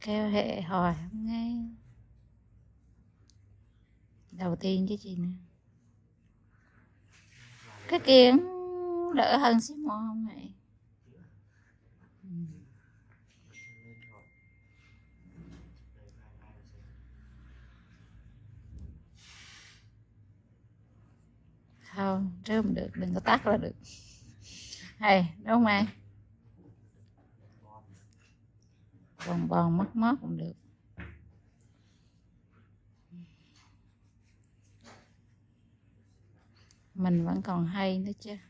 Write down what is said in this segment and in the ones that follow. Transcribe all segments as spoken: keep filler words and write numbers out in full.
theo hệ hỏi không nghe. Đầu tiên chứ chị nè. Cái kia đỡ hơn xíu mò không vậy? Ừ. Không, chứ không được, đừng có tắt là được. Hay, đúng không em? Bòn bòn mất mót cũng được. Mình vẫn còn hay nữa chứ.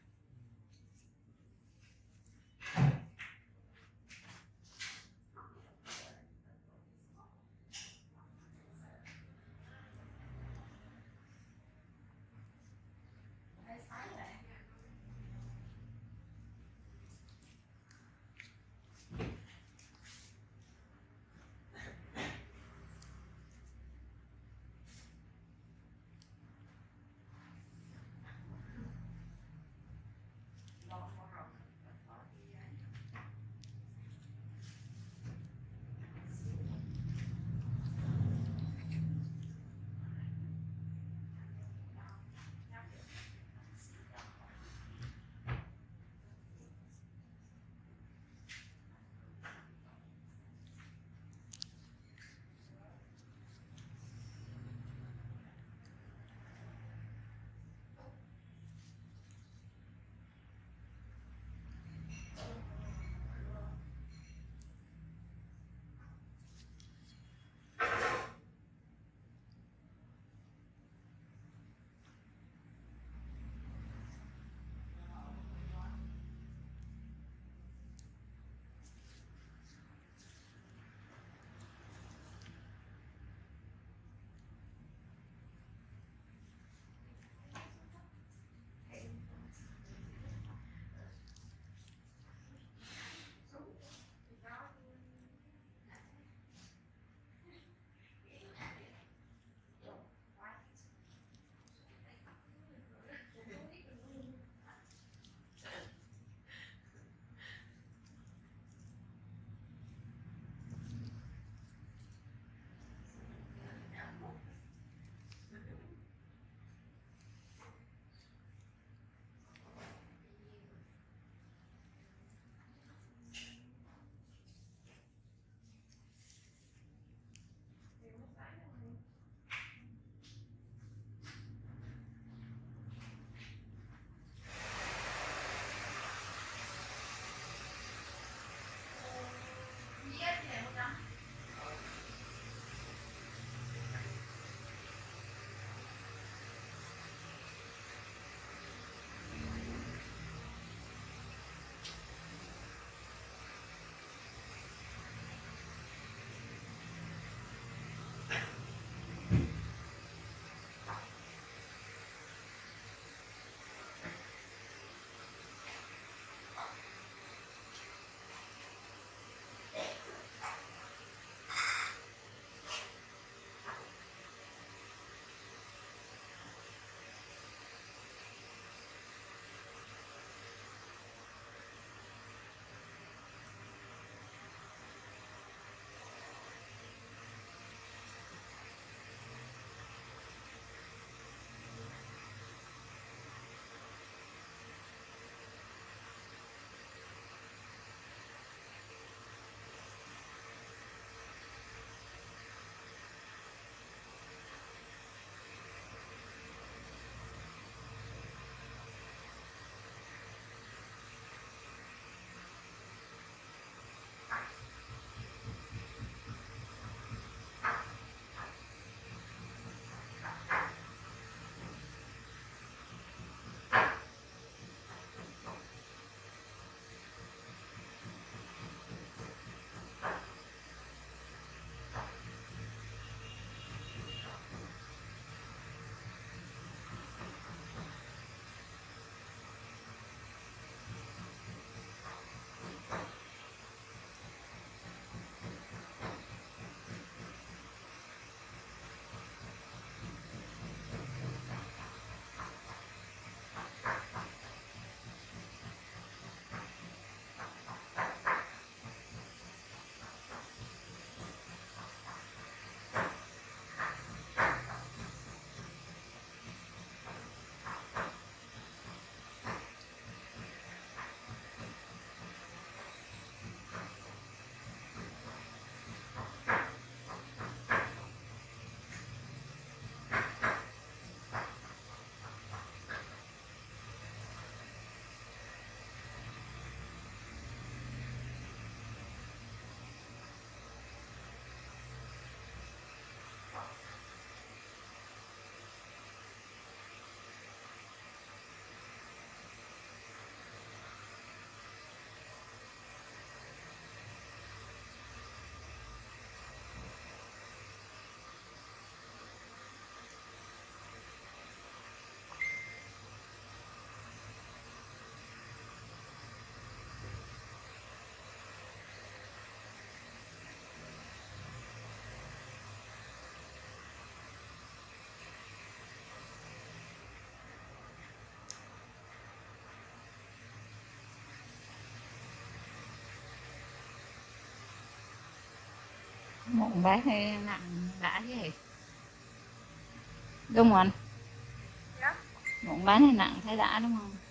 Mụn bán hay nặng đã chứ gì đúng không anh? Dạ. Mụn bán hay nặng thấy đã đúng không?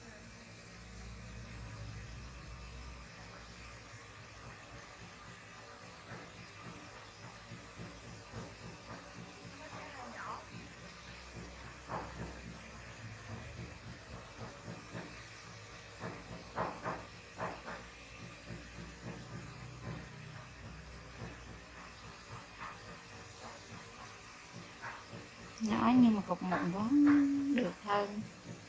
Nhỏ nhưng mà cục mụn vẫn được hơn.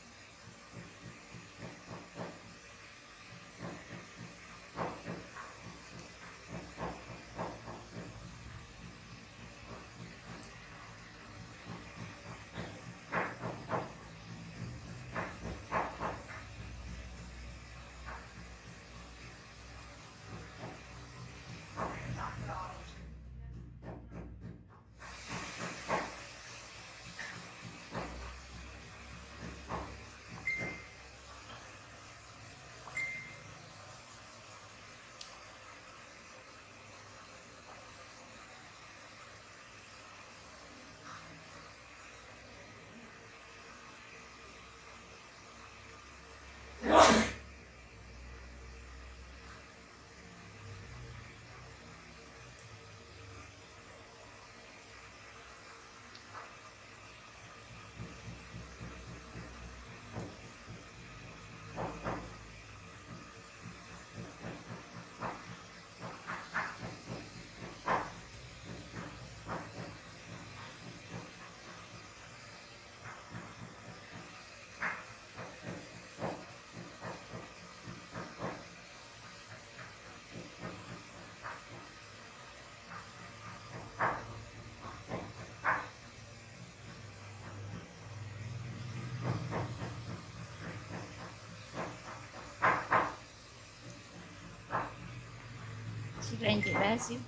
Xích lên chị bé xíu.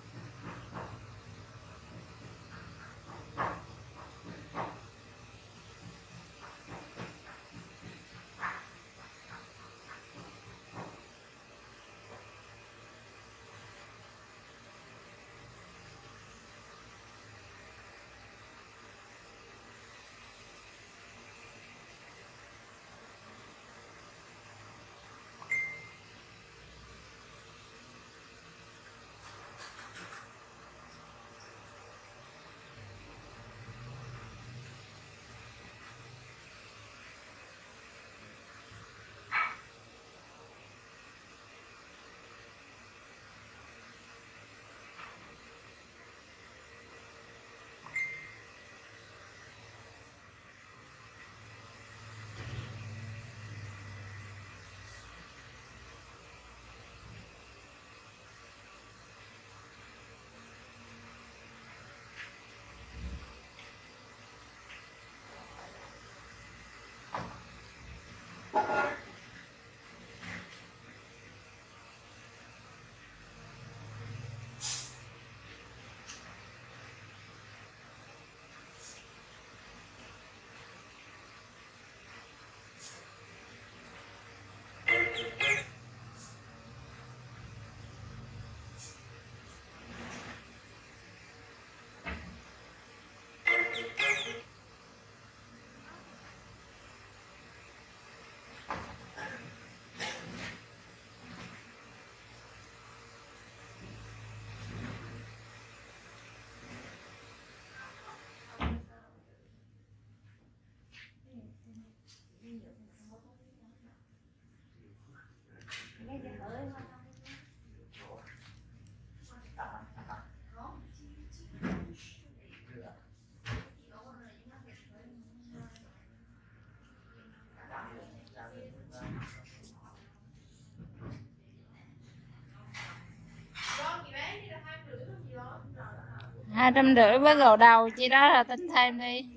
Hai trăm rưỡi với gầu đầu chỉ đó là tính thêm đi.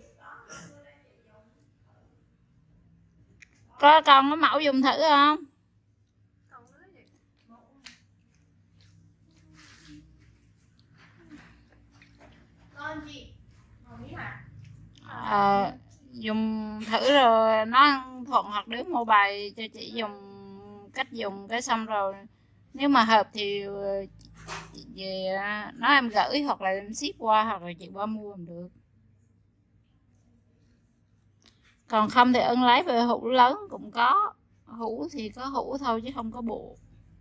Có con có mẫu dùng thử không? Ờ, dùng thử rồi nó thuận hoặc đứa mua bài cho chị dùng cách dùng cái xong rồi nếu mà hợp thì về nói em gửi hoặc là em ship qua hoặc là chị qua mua cũng được. Còn không thì Ân lấy về hũ lớn cũng có, hũ thì có hũ thôi chứ không có bộ.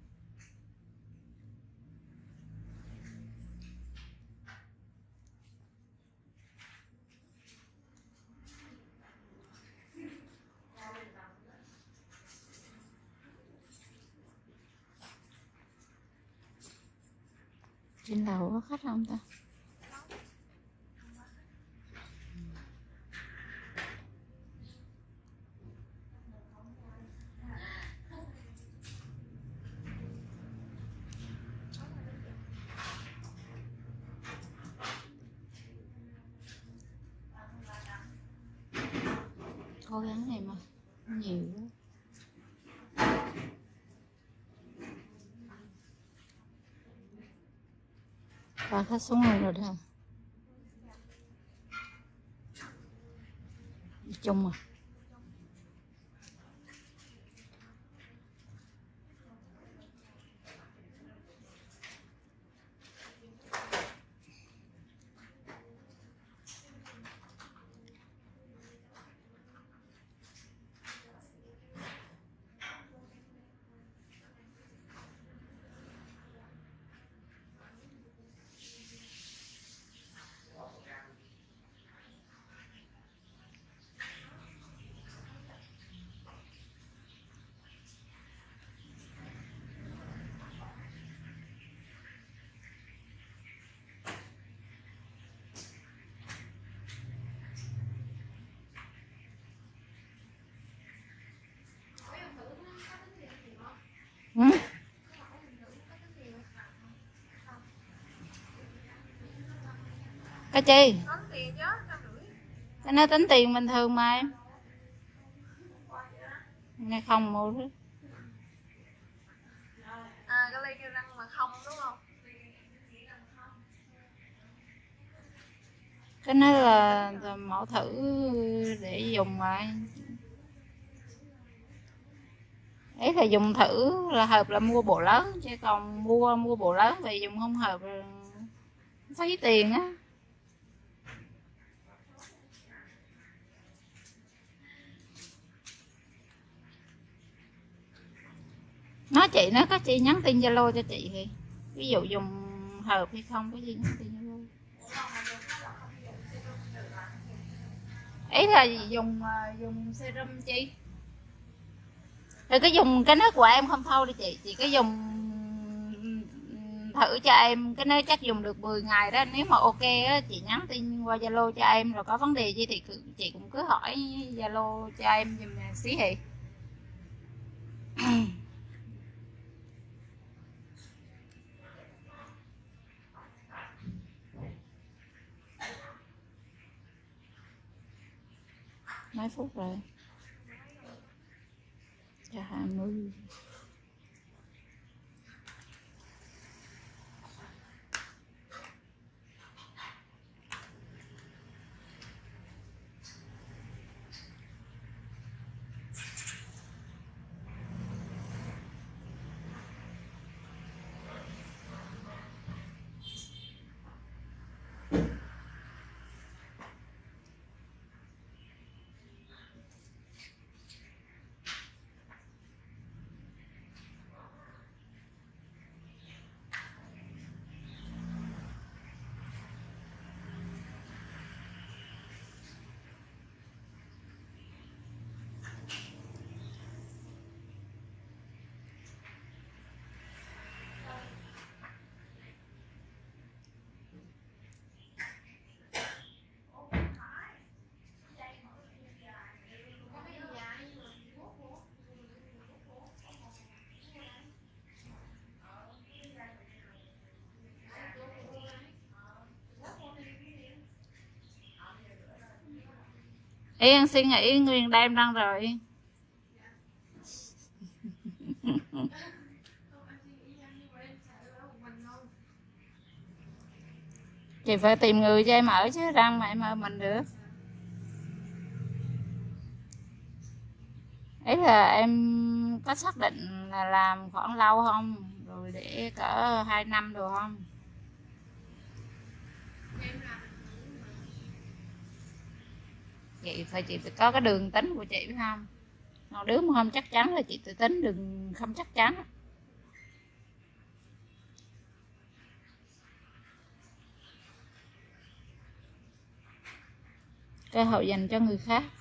Trên lầu có khách không ta? Cố gắng này mà nhiều quá. Và khách xuống luôn rồi đó. Chung à. Ừ. Cái chi? Cái nó tính tiền bình thường mà em. Nghe không mua đó. À, cái ly kêu răng mà không đúng không? Cái đó là, là mẫu thử để dùng mà. Ấy là dùng thử là hợp là mua bộ lớn, chứ còn mua mua bộ lớn về dùng không hợp là phí tiền á. Nói chị nó có chị nhắn tin Zalo cho chị thì ví dụ dùng hợp hay không, cái gì nhắn tin Zalo. Ấy là dùng dùng serum chi? Rồi cái dùng cái nước của em không thôi đi chị, chị cái dùng thử cho em, cái nó chắc dùng được mười ngày đó. Nếu mà ok á chị nhắn tin qua Zalo cho em, rồi có vấn đề gì thì chị cũng cứ hỏi Zalo cho em giùm xí hì. Mấy phút rồi? Cho hai mươi. Yên suy nghĩ nguyên đêm đang rồi. Chị phải tìm người cho em ở chứ răng mà em ở mình được. Ấy là em có xác định là làm khoảng lâu không, rồi để cỡ hai năm được không? chị phải chị phải có cái đường tính của chị, phải không? Còn đứa mà không chắc chắn là chị tự tính, đừng không chắc chắn. Cơ hội dành cho người khác.